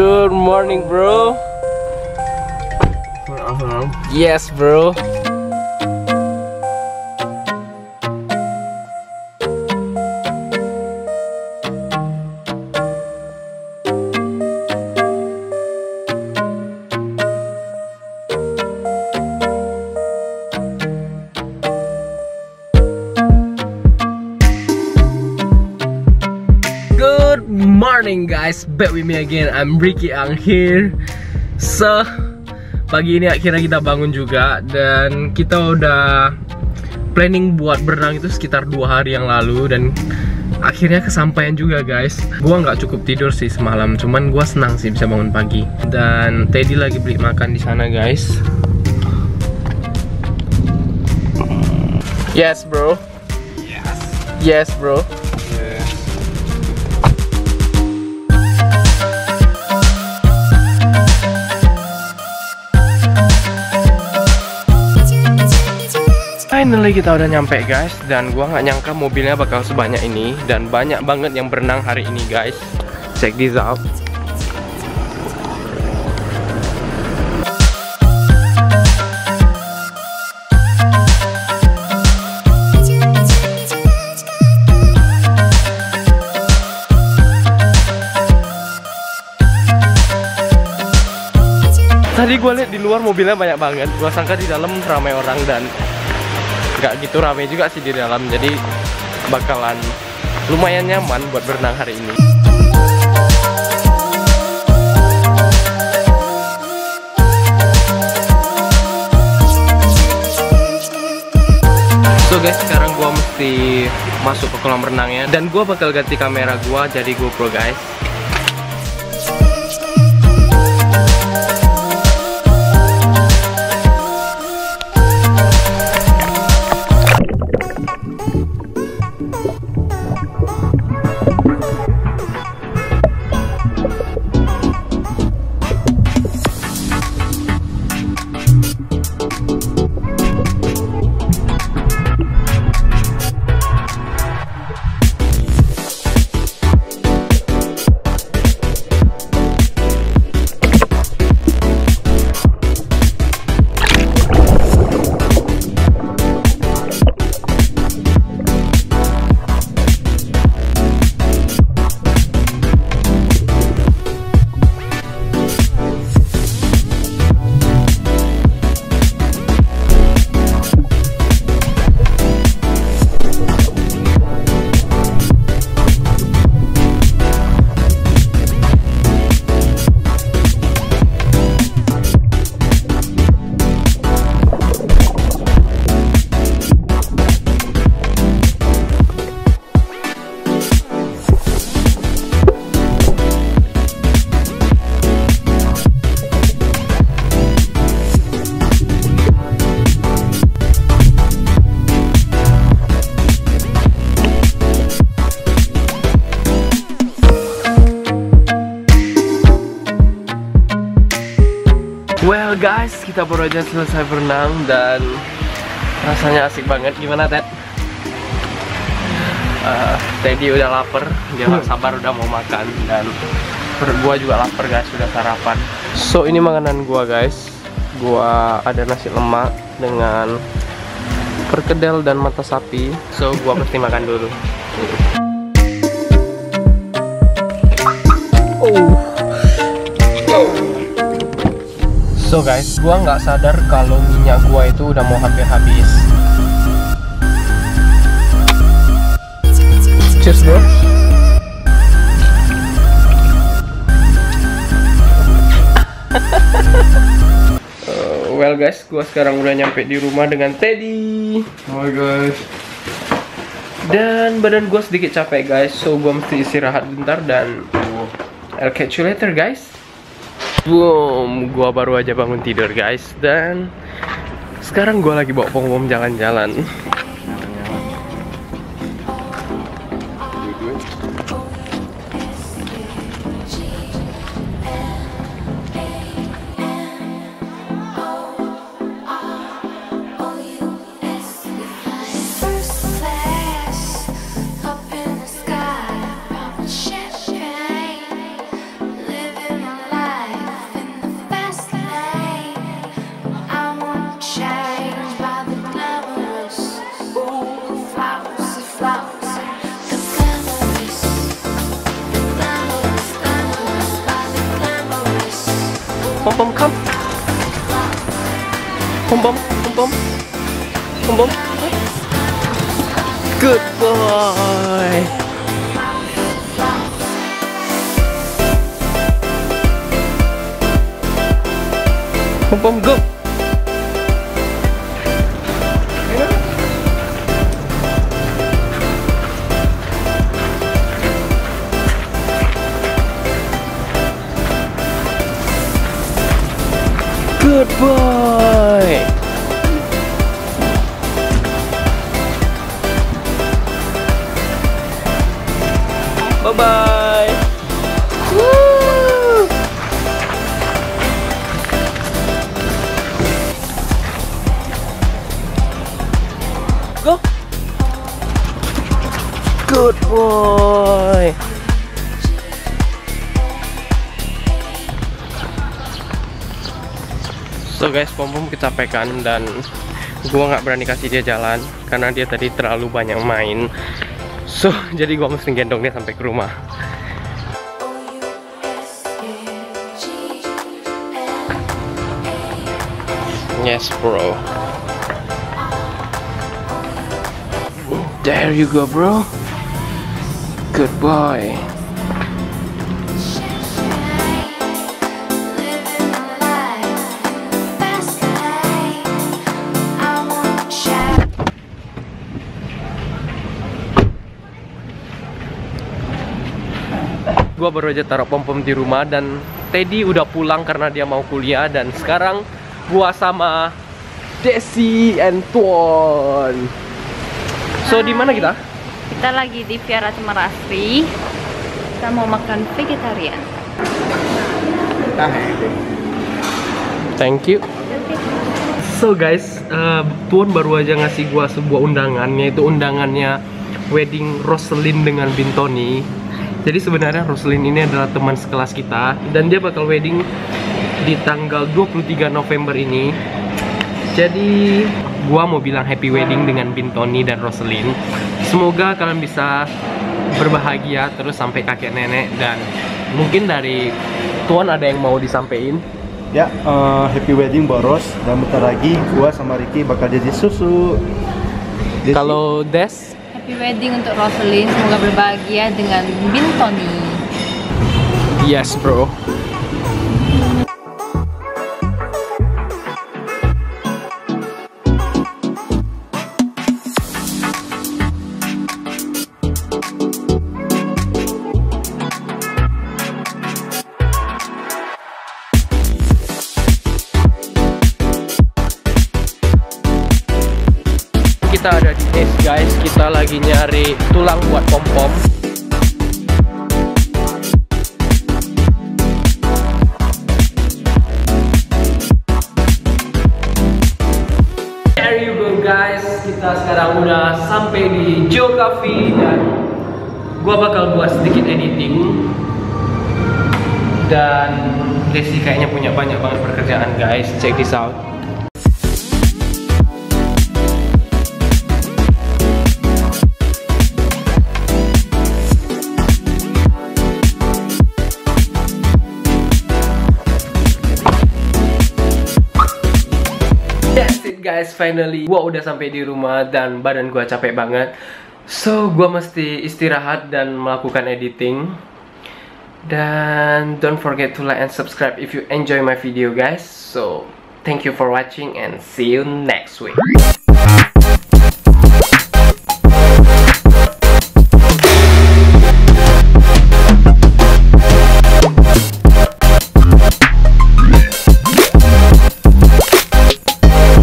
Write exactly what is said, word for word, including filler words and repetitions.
Good morning, bro. Yes, bro. Good morning guys, back with me again. I'm Ricky Ang here. So, pagi ini akhirnya kita bangun juga. Dan kita udah planning buat berenang itu sekitar dua hari yang lalu. Dan akhirnya kesampaian juga guys. Gua nggak cukup tidur sih semalam, cuman gua senang sih bisa bangun pagi. Dan Teddy lagi beli makan di sana guys. Yes bro. Yes. Yes bro. Finally kita udah nyampe guys, dan gua nggak nyangka mobilnya bakal sebanyak ini dan banyak banget yang berenang hari ini guys. Check this out. Tadi gua lihat di luar mobilnya banyak banget. Gua sangka di dalam ramai orang dan nggak gitu rame juga sih di dalam, jadi bakalan lumayan nyaman buat berenang hari ini. So guys, sekarang gua mesti masuk ke kolam renangnya dan gua bakal ganti kamera gua jadi GoPro guys. Well guys, kita baru aja selesai berenang dan rasanya asik banget. Gimana Ted? Uh, Teddy udah lapar, dia gak sabar udah mau makan. Dan gua juga lapar guys, sudah sarapan. So ini makanan gua guys. Gua ada nasi lemak dengan perkedel dan mata sapi. So gua mesti makan dulu. Oh. So guys, gua nggak sadar kalau minyak gua itu udah mau hampir habis. Cheers bro. uh, well guys, gua sekarang udah nyampe di rumah dengan Teddy. Hai guys. Dan badan gua sedikit capek guys, so gua mesti istirahat bentar dan I'll catch you later guys. Boom, gua baru aja bangun tidur guys, dan sekarang gua lagi bawa pom-pom jalan-jalan. Up in the sky, champagne, living my life. Pom pom come. Pom pom pom pom. Pom pom. Good boy. Pom pom go. Good boy. Bye bye. Woo. Go. Good boy. So guys, Pom Pom kecapekan dan gua nggak berani kasih dia jalan karena dia tadi terlalu banyak main. So jadi gua mesti gendong dia sampai ke rumah. Yes bro. There you go bro. Good boy. Gua baru aja taruh Pom Pom di rumah dan Teddy udah pulang karena dia mau kuliah dan sekarang gua sama Desi and Tuan. So di mana kita? Kita lagi di Viara Temerasri. Kita mau makan vegetarian. Thank you. So guys, uh, Tuan baru aja ngasih gua sebuah undangan, yaitu undangannya wedding Roselyn dengan Bintoni. Jadi sebenarnya Roselyn ini adalah teman sekelas kita dan dia bakal wedding di tanggal dua puluh tiga November ini. Jadi gua mau bilang happy wedding dengan Bintoni dan Roselyn. Semoga kalian bisa berbahagia terus sampai kakek nenek, dan mungkin dari Tuan ada yang mau disampaikan. Ya, uh, happy wedding buat Ros, dan bentar lagi gua sama Ricky bakal jadi susu. Desi. Kalau Des? Happy wedding untuk Roselyn, semoga berbahagia dengan Bintoni. Yes bro. Kita ada di Ace guys, kita lagi nyari tulang buat Pom Pom. There you go guys, kita sekarang udah sampai di Joe Cafe dan gua bakal buat sedikit editing. Dan Desi kayaknya punya banyak banget pekerjaan guys, check this out. Guys, finally gua udah sampai di rumah dan badan gua capek banget. So, gua mesti istirahat dan melakukan editing. Dan don't forget to like and subscribe if you enjoy my video guys. So, thank you for watching and see you next week.